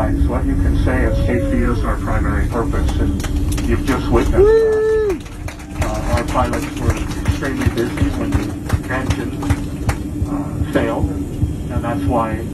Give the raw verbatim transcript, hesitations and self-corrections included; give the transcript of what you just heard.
guys. What you can say is safety is our primary purpose, and you've just witnessed that. Uh, our pilots were extremely busy when the engine uh, failed, and that's why